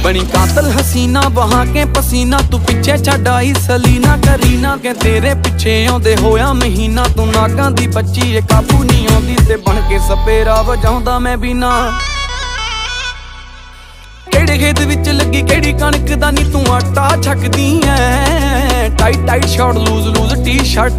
बनी कातल हसीना बहा के पसीना, तू पिछे छड्ड आई सलीना करीना के तेरे पिछे आउंदे होया महीना। तू नागां दी बच्ची ए काबू नहीं आउंदी ते बन के सपेरा वजाउंदा मैं भी ना। केड़े खेत विच लगी केड़ी कणक दा नी तू आटा छकदी ऐ। Tight tight short loose loose T shirt